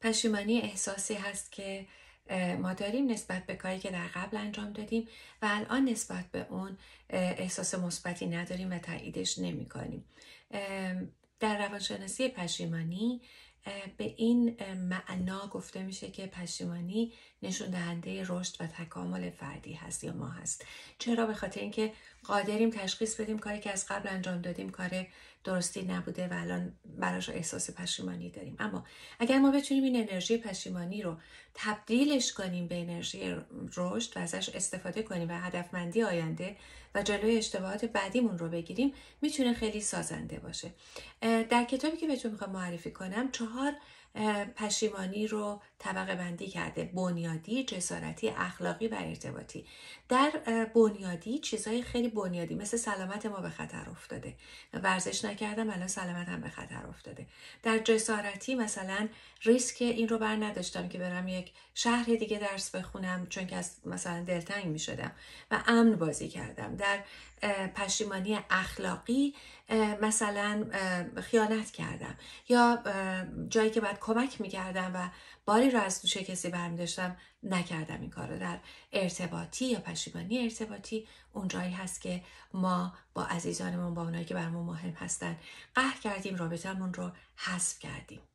پشیمانی احساسی هست که ما داریم نسبت به کاری که در قبل انجام دادیم و الان نسبت به اون احساس مثبتی نداریم و تاییدش نمی کنیم. در روانشناسی پشیمانی به این معنا گفته میشه که پشیمانی نشون دهنده رشد و تکامل فردی هست یا ما هست. چرا؟ به خاطر اینکه قادریم تشخیص بدیم کاری که از قبل انجام دادیم کار درستی نبوده و الان براش احساس پشیمانی داریم. اما اگر ما بتونیم این انرژی پشیمانی رو تبدیلش کنیم به انرژی رشد و ازش استفاده کنیم و هدفمندی آینده و جلوی اشتباهات بعدیمون رو بگیریم، میتونه خیلی سازنده باشه. در کتابی که بهتون میخوام معرفی کنم 4 پشیمانی رو طبقه بندی کرده: بنیادی، جسارتی، اخلاقی و ارتباطی. در بنیادی چیزهای خیلی بنیادی مثل سلامت ما به خطر افتاده، ورزش نکردم الان سلامتم به خطر افتاده. در جسارتی مثلا ریسک این رو بر نداشتم که برم یک شهر دیگه درس بخونم چون که از مثلا دلتنگ می شدم و امن بازی کردم. در پشیمانی اخلاقی مثلا خیانت کردم یا جایی که باید کمک میکردم و باری رو از دوش کسی برمی داشتم نکردم این کار رو. در ارتباطی یا پشیمانی ارتباطی اون جایی هست که ما با عزیزانمون، با اونایی که برامون مهم هستن قهر کردیم، رابطمون رو حذف کردیم.